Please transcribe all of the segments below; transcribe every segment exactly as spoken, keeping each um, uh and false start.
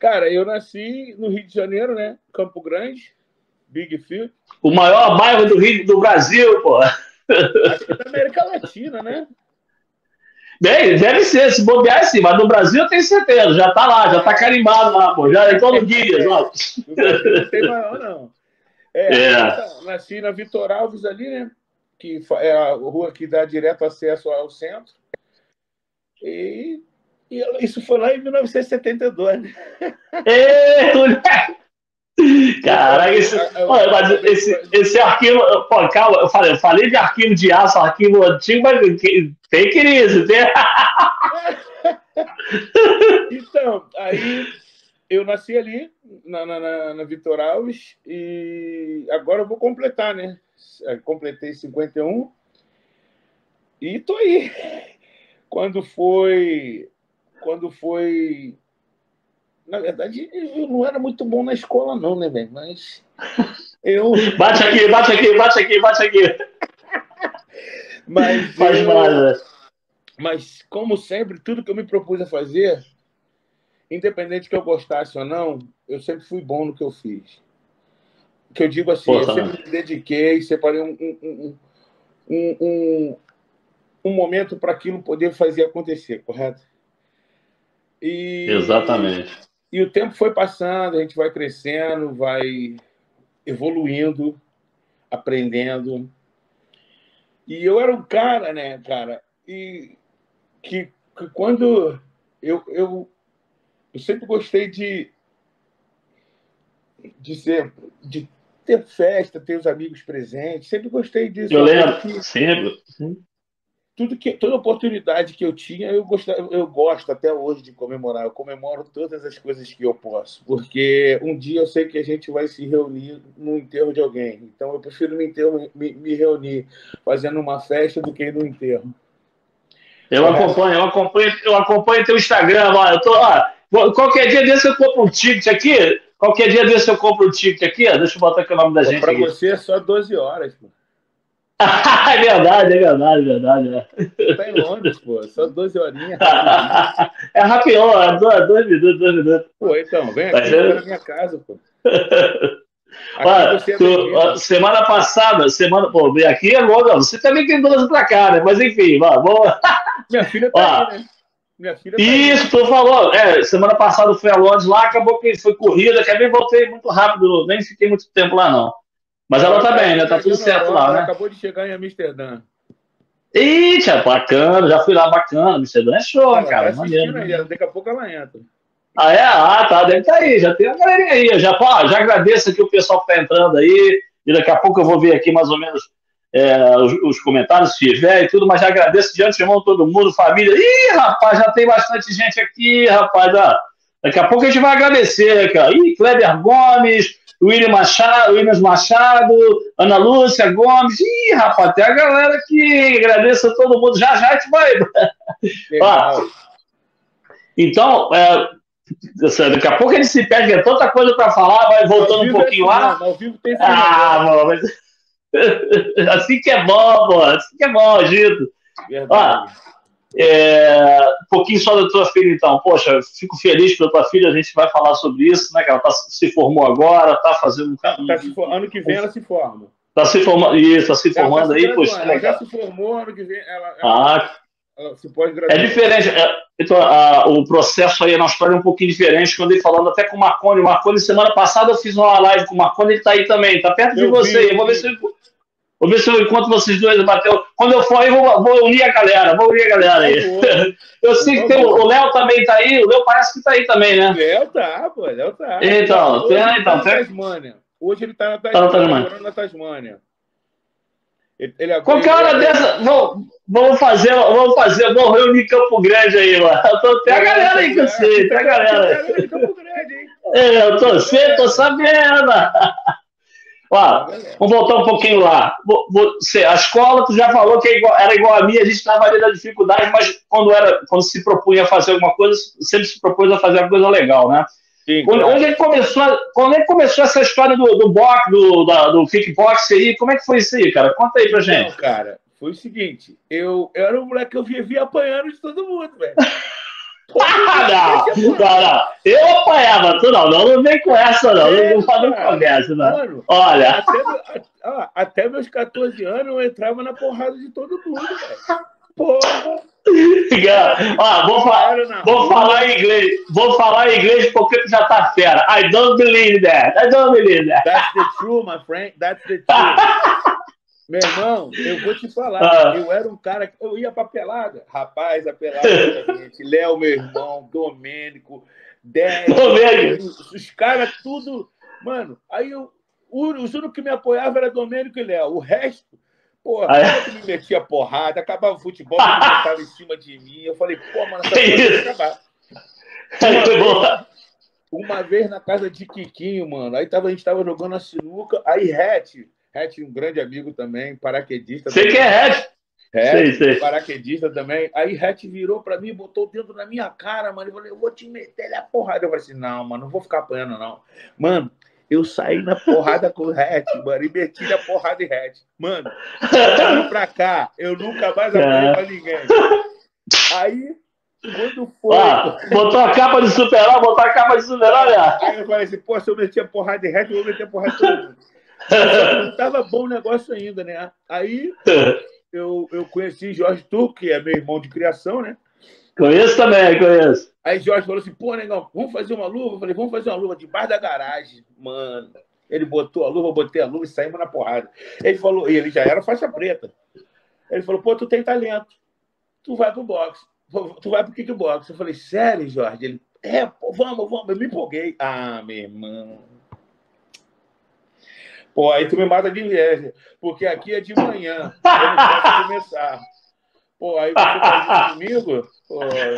Cara, eu nasci no Rio de Janeiro, né? Campo Grande, Big Field. O maior bairro do Rio do Brasil, pô. Acho que é da América Latina, né? Bem, deve ser, se bobear sim, mas no Brasil eu tenho certeza, já tá lá, já tá carimbado lá, pô, já entrou no Guinness, ó. No Brasil não tem maior, não. É, É. então, nasci na Vitor Alves ali, né? Que é a rua que dá direto acesso ao centro. E, e isso foi lá em mil novecentos e setenta e dois, né? E, caraca, esse, olha, mas esse, esse arquivo, pô, calma, eu falei, eu falei de arquivo de aço, arquivo antigo, mas tem crise, tem. Então, aí eu nasci ali, na, na, na Vitor Alves, e agora eu vou completar, né? Completei cinquenta e um e tô aí. Quando foi... Quando foi... Na verdade, eu não era muito bom na escola, não, né, velho? Mas eu... Bate aqui, bate aqui, bate aqui, bate aqui. Mas, Faz eu... mal, né? Mas, como sempre, tudo que eu me propus a fazer, independente que eu gostasse ou não, eu sempre fui bom no que eu fiz. O que eu digo assim, Pô, eu tá sempre me dediquei, separei um, um, um, um, um momento para aquilo poder fazer acontecer, correto? E, Exatamente. E o tempo foi passando, a gente vai crescendo, vai evoluindo, aprendendo. E eu era um cara, né, cara, e que, que quando eu, eu, eu sempre gostei de, de ser, de ter festa, ter os amigos presentes, sempre gostei disso. Eu lembro, que, sempre. Tudo que, toda oportunidade que eu tinha, eu, gostava, eu gosto até hoje de comemorar. Eu comemoro todas as coisas que eu posso, porque um dia eu sei que a gente vai se reunir no enterro de alguém. Então eu prefiro me, enterro, me, me reunir fazendo uma festa do que no enterro. Eu acompanho, eu acompanho, eu acompanho teu Instagram lá. Eu tô, ó, qualquer dia desse eu compro um ticket aqui. Qualquer dia desse eu compro um ticket aqui. Deixa eu botar aqui o nome da pô, gente. Para você é só doze horas, pô. É verdade, é verdade, é verdade. É. Você tá em Londres, pô. Só doze horinhas. É rapidão, é dois, dois minutos, dois minutos. Pô, então, vem aqui ficar na minha casa, pô. Olha, tu, semana passada, semana, pô, aqui é longe, você também tem doze pra cá, né? Mas enfim, vamos. Minha filha tá ó, aí, né? Minha filha tá isso, aí. tu falou. É, semana passada eu fui a Londres lá, acabou que foi corrida, acabei voltei muito rápido, nem fiquei muito tempo lá, não. Mas ela, ela tá bem, né? Tá tudo certo lá, ela né? Ela acabou de chegar em Amsterdã. Eita, bacana, já fui lá, bacana. Amsterdã é show, ela cara. Tá maneiro, aí, daqui a pouco ela entra. Ah, é? Ah, tá, deve estar aí, já tem uma galerinha aí. Eu já, ó, já agradeço aqui o pessoal que tá entrando aí, e daqui a pouco eu vou ver aqui mais ou menos é, os, os comentários, se tiver e tudo, mas já agradeço de antemão todo mundo, família. Ih, rapaz, já tem bastante gente aqui, rapaz. Ó. Daqui a pouco a gente vai agradecer, cara. Ih, Kleber Gomes, William Machado, Williams Machado, Ana Lúcia Gomes. Ih, rapaz, tem a galera aqui. Agradeço a todo mundo. Já já a gente vai. Ó, então, é, daqui a pouco ele se perde, é tanta coisa para falar, vai voltando um pouquinho é lá. Não, ao vivo tem ah, mano, mas... assim que é bom, pô. Assim que é bom, Gito. Ó, é... um pouquinho só da tua filha, então. Poxa, fico feliz pela tua filha, a gente vai falar sobre isso, né? Que ela tá, se formou agora, tá fazendo. Tá, tá se for... Ano que vem ela se forma. Tá se formando, isso, tá se formando tá se aí, poxa. Ela já se formou, ano que vem ela. ela... Ah, ela se pode graduar. É diferente. É, então, a, o processo aí na história é um pouquinho diferente. Quando ele falando até com o Marconi. O Marconi, semana passada, eu fiz uma live com o Marconi, ele tá aí também, tá perto eu de você. Vi, eu vou ver se eu, vou ver se eu encontro vocês dois, Bateu. Quando eu for aí, vou, vou unir a galera, vou unir a galera aí. Eu sei que tem, o Léo também tá aí, o Léo parece que tá aí também, né? O Léo tá, pô, o Léo tá. Então, tem, ele então, tá tem... na Tasmânia. Hoje ele tá na Tasmânia, tá morando na Tasmânia. Ele, ele, Qualquer ele, hora ele, dessa, ele... vamos, vamos fazer, vamos fazer, vamos reunir Campo Grande aí, mano. Tem a galera aí que eu sei, tem a galera aí. Campo Grande, hein? É, eu tô, sei, tô sabendo. Ó, vamos voltar um pouquinho lá. Você, a escola, tu já falou que era igual a minha, a gente estava ali na dificuldade, mas quando, era, quando se propunha a fazer alguma coisa, sempre se propôs a fazer uma coisa legal, né? Sim, quando, claro. onde, é que começou, quando é que começou essa história do, do box, do, da, do kickbox aí? Como é que foi isso aí, cara? Conta aí pra gente. Não, cara, foi o seguinte, eu, eu era um moleque que eu vivia apanhando de todo mundo, velho. Ah, não, não, não. Eu apanhava, tu não, não, não vem com essa, não. É, não faz conversa, não. Mano, olha. Até, até meus quatorze anos eu entrava na porrada de todo mundo, velho. Porra! Ó, vou, fa vou falar em inglês. Vou falar em inglês porque tu já tá fera. I don't believe that. I don't believe that. That's the truth, my friend. That's the truth. Meu irmão, eu vou te falar. Ah. Eu era um cara que eu ia pra pelada. Rapaz, a pelada da gente. Léo, meu irmão, Domênico, Débora, os caras tudo. Mano, aí eu, os únicos que me apoiavam era Domênico e Léo. O resto, porra, ah, que me metia porrada, acabava o futebol, me botava em cima de mim. Eu falei, pô, mano, essa coisa vai acabar. Uma vez, uma vez na casa de Quiquinho, mano. Aí tava, a gente tava jogando a sinuca, aí Hatch. Hatch, um grande amigo também, paraquedista. Sei também. que é Hatch. Hatch, sei, paraquedista sei. também. Aí Hatch virou pra mim, botou o dedo na minha cara, mano. Eu falei, eu vou te meter a porrada. Eu falei assim, não, mano, não vou ficar apanhando, não. Mano, eu saí na porrada com o Hatch, mano, e meti a porrada em Hatch. Mano, eu pra cá, eu nunca mais apanhei pra ninguém. Aí, quando foi... Ah, botou a capa de super-herói, botou a capa de super-herói, né? Aí eu falei assim, pô, se eu meter a porrada em Hatch, eu vou meter a porrada em todo mundo. Não tava bom o negócio ainda, né? Aí eu, eu conheci Jorge Turco, que é meu irmão de criação, né? Conheço também, conheço. Aí Jorge falou assim, pô, negão, vamos fazer uma luva? Eu falei, vamos fazer uma luva debaixo da garagem. Mano, ele botou a luva, eu botei a luva e saímos na porrada. Ele falou, e ele já era faixa preta. Ele falou, pô, tu tem talento. Tu vai pro boxe. Tu vai pro kickbox. Eu falei, sério, Jorge? Ele, é, pô, vamos, vamos. Eu me empolguei. Ah, meu irmão. Pô, aí tu me mata de inveja, porque aqui é de manhã, eu não posso começar. Pô, aí você faz isso comigo? Pô,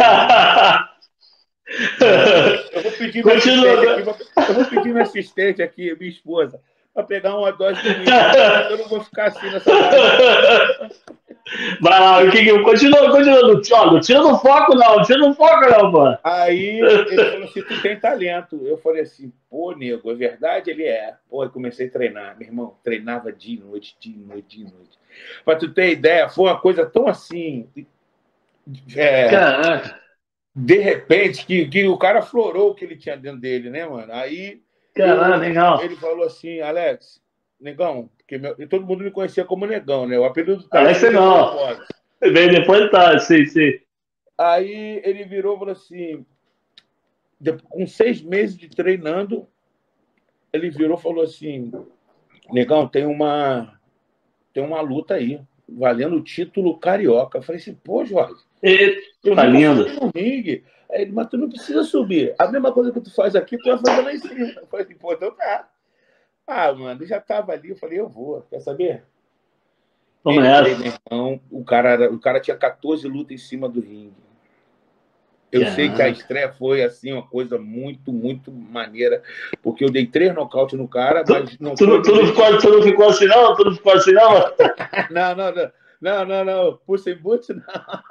eu vou pedir minha assistente aqui, eu vou pedir minha assistente aqui, minha esposa, para pegar uma dose de uísque. Eu não vou ficar assim nessa hora. Vai lá, o que continua, continua, não tira do foco não, tira do foco não, mano. Aí ele falou assim, tu tem talento. Eu falei assim, pô, nego, é verdade? Ele é. Pô, eu comecei a treinar, meu irmão, treinava dia e noite, dia e noite, dia e noite. Pra tu ter ideia, foi uma coisa tão assim... É, Caraca. De repente, que, que o cara florou o que ele tinha dentro dele, né, mano? Aí Caramba, legal. Ele falou assim, Alex, negão, porque meu, todo mundo me conhecia como negão, né? O apelido do Alex não. Bem, depois tá, sim, sim. Aí ele virou e falou assim, com seis meses de treinando, ele virou e falou assim, negão, tem uma, tem uma luta aí, valendo o título carioca. Eu falei assim, pô, Jorge, e, eu tá lindo. No ringue. Aí ele, mas tu não precisa subir. A mesma coisa que tu faz aqui, tu vai fazer lá em cima. Eu falei assim, pô, então tá. Ah, mano, eu já tava ali, eu falei, eu vou, quer saber? Vamos nessa. Então, o cara, o cara tinha quatorze lutas em cima do ringue. Eu Caraca. sei que a estreia foi assim, uma coisa muito, muito maneira, porque eu dei três nocautes no cara, mas não tu, foi. Tu não, ficou, tu não ficou assim, não? Tu não ficou assim, não? não, não, não. Não, não, não. Puss in Boots, não.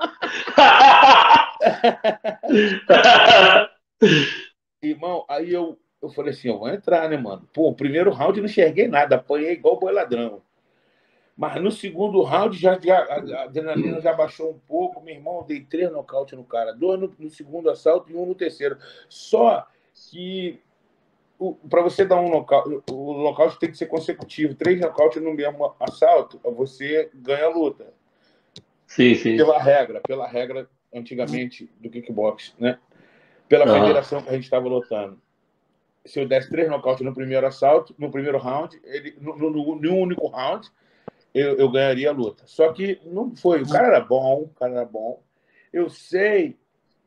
Irmão, aí eu, eu falei assim, eu vou entrar, né, mano? Pô, o primeiro round eu não enxerguei nada, apanhei igual boi ladrão. Mas no segundo round já, já, a adrenalina já baixou um pouco. Meu irmão, eu dei três nocautes no cara. Dois no, no segundo assalto e um no terceiro. Só que para você dar um nocaute, o nocaute tem que ser consecutivo. Três nocautes no mesmo assalto, você ganha a luta. Sim, sim. Pela regra, pela regra antigamente do kickbox, né? Pela uhum. federação que a gente estava lutando. Se eu desse três nocautes no primeiro assalto, no primeiro round, ele, no, no, no um único round, eu, eu ganharia a luta. Só que não foi. O cara era bom, o cara era bom. Eu sei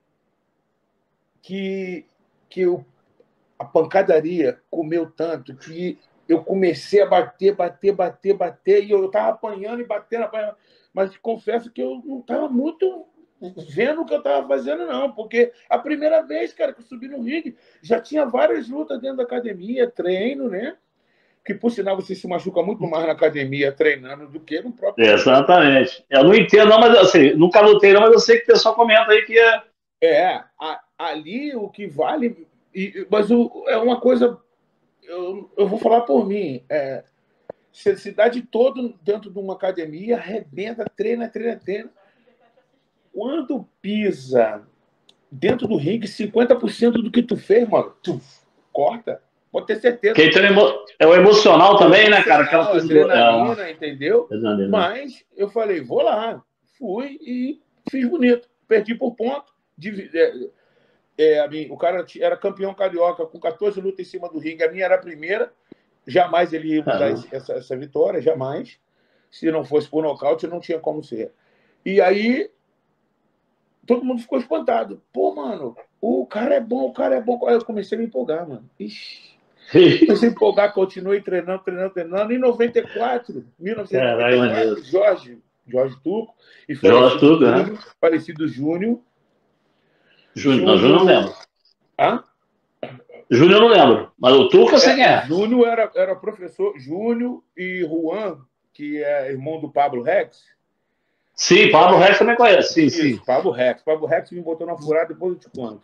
que, que eu, a pancadaria comeu tanto que eu comecei a bater, bater, bater, bater, e eu estava apanhando e batendo, apanhando. Mas confesso que eu não estava muito vendo o que eu estava fazendo, não. Porque a primeira vez, cara, que eu subi no ringue, já tinha várias lutas dentro da academia, treino, né? Que, por sinal, você se machuca muito mais na academia treinando do que no próprio... Exatamente. Eu não entendo, não, mas assim, nunca lutei, não, mas eu sei que o pessoal comenta aí que é... É, a, ali o que vale... E, mas o, é uma coisa... Eu, eu vou falar por mim. É, se a cidade toda dentro de uma academia arrebenta, treina, treina, treina. Quando pisa dentro do ringue, cinquenta por cento do que tu fez, mano, tu corta. Pode ter certeza. Quem tem emo... é o emocional é também, emocional, né, cara? Aquela coisa adrenalina, do... entendeu? Adrenalina. Mas eu falei, vou lá. Fui e fiz bonito. Perdi por ponto. De... É, é, a minha... O cara era campeão carioca com quatorze lutas em cima do ringue. A minha era a primeira. Jamais ele ia mudar esse, essa, essa vitória, jamais. Se não fosse por nocaute, não tinha como ser. E aí, todo mundo ficou espantado. Pô, mano, o cara é bom, o cara é bom. Aí eu comecei a me empolgar, mano. Ixi. Comecei a empolgar, continuei treinando, treinando, treinando. Em noventa e quatro, mil novecentos e noventa e quatro, Jorge, Jorge Turco, e Jorge Turco, Júnior, né? Falecido Júnior. Júnior, não, Júnior não lembro. Hã? Júnior eu não lembro, mas o Turco eu sei quem é. Júnior era, era professor, Júnior e Juan, que é irmão do Pablo Rex. Sim, Pablo Rex também conhece, sim, Isso, sim. Pablo Rex. Pablo Rex me botou na furada, depois eu te conto.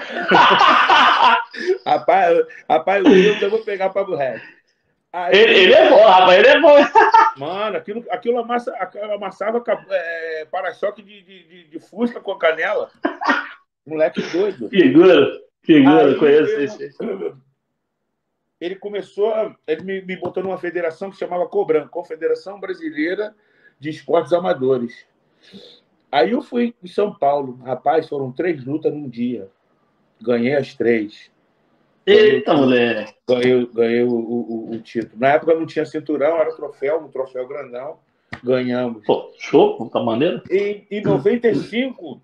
rapaz, rapaz, eu vou pegar Pablo Rex. Aí, ele, ele é bom, rapaz, ele é bom. Mano, aquilo, aquilo, amassa, aquilo amassava é, para-choque de, de, de, de Fusca com a canela. Moleque doido. Figura, figura, conheço esse. Ele começou, ele me, me botou numa federação que se chamava Cobran, Confederação Brasileira de Esportes Amadores. Aí eu fui em São Paulo. Rapaz, foram três lutas num dia. Ganhei as três. Eita, moleque. Ganhei, ganhei o, o, o título. Na época não tinha cinturão, era troféu, um troféu grandão. Ganhamos. Pô, show, tá maneiro. Em, em noventa e cinco,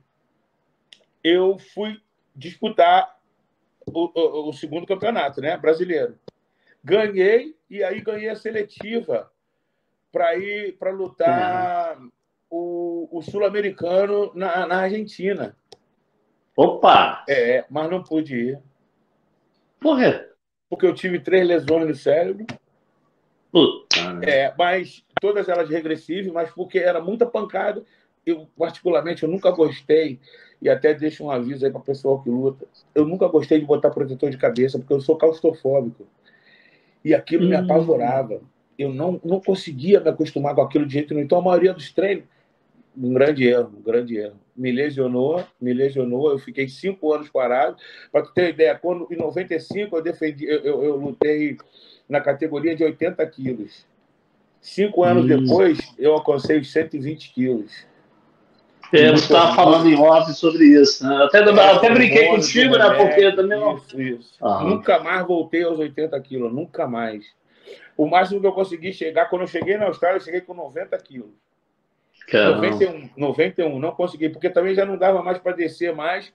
eu fui disputar o, o, o segundo campeonato, né, brasileiro. Ganhei, e aí ganhei a seletiva para ir para lutar uhum. o, o sul-americano na, na Argentina. Opa! É, mas não pude ir. Por quê? Porque eu tive três lesões no cérebro. Puta. É, mas todas elas regressivas, mas porque era muita pancada. Eu, particularmente, eu nunca gostei, e até deixo um aviso aí para o pessoal que luta, eu nunca gostei de botar protetor de cabeça, porque eu sou claustrofóbico. E aquilo hum. me apavorava. Eu não, não conseguia me acostumar com aquilo de jeito nenhum. Então, a maioria dos treinos, um grande erro, um grande erro. Me lesionou, me lesionou, eu fiquei cinco anos parado. Para tu ter uma ideia, quando, em noventa e cinco eu, defendi, eu, eu, eu lutei na categoria de oitenta quilos. Cinco anos hum. depois, eu alcancei os cento e vinte quilos. É, você estava falando em off sobre isso, né? Até, é, até brinquei contigo, né? Porque também não... Isso, isso. Ah. Nunca mais voltei aos oitenta quilos, nunca mais. O máximo que eu consegui chegar, quando eu cheguei na Austrália, eu cheguei com noventa quilos. noventa e um, noventa e um, não consegui, porque também já não dava mais para descer mais,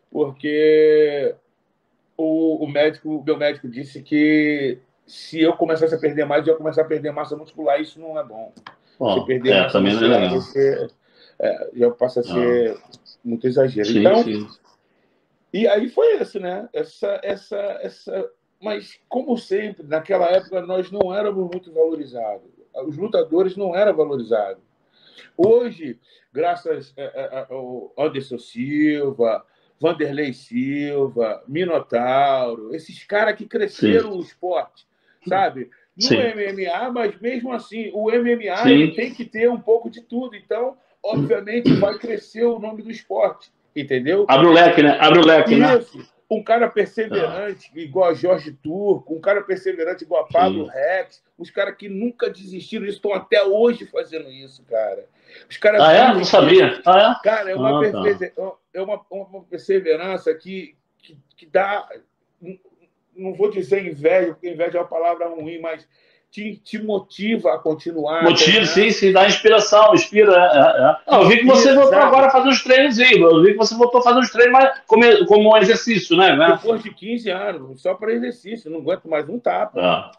porque o, o médico, o meu médico disse que se eu começasse a perder mais, eu ia começar a perder massa muscular, isso não é bom. bom se perder é, massa muscular, você, é, já passa a ser ah. muito exagero. Sim, então, sim. E aí foi isso, né? Essa, essa, essa... Mas, como sempre, naquela época, nós não éramos muito valorizados. Os lutadores não eram valorizados. Hoje, graças ao Anderson Silva, Vanderlei Silva, Minotauro, esses caras que cresceram Sim. o esporte, sabe? No Sim. M M A, mas mesmo assim, o M M A ele tem que ter um pouco de tudo. Então, obviamente, vai crescer o nome do esporte, entendeu? Abre o leque, né? Abre o leque, Isso. né? Um cara perseverante, ah. igual a Jorge Turco, um cara perseverante igual a Pablo Sim. Rex, os caras que nunca desistiram, eles estão até hoje fazendo isso, cara. Os caras ah, é? Não sabia. Ah, é? Cara, é uma, ah, persever... tá. é uma, uma perseverança que, que, que dá... Não vou dizer inveja, porque inveja é uma palavra ruim, mas te, te motiva a continuar. Motiva, sim, sim, dá inspiração, inspira. É, é. Não, eu vi que você voltou agora a fazer uns treinos, eu vi que você voltou a fazer uns treinos mas como, como um exercício, né? Depois de quinze anos, só para exercício, não aguento mais um tapa. Ah.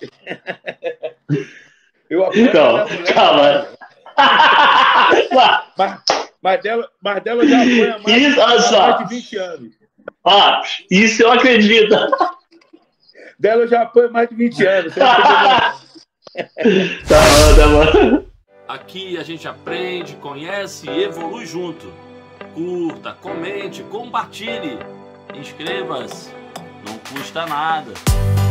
Eu apanho então, da mulher. Calma. mas, mas, dela, mas dela já apanha mais, isso, há mais de vinte anos. Ah, isso eu acredito. Dela eu já apanho mais de vinte anos. Tá bom, tá bom. Aqui a gente aprende, conhece e evolui junto. Curta, comente, compartilhe. Inscreva-se. Não custa nada.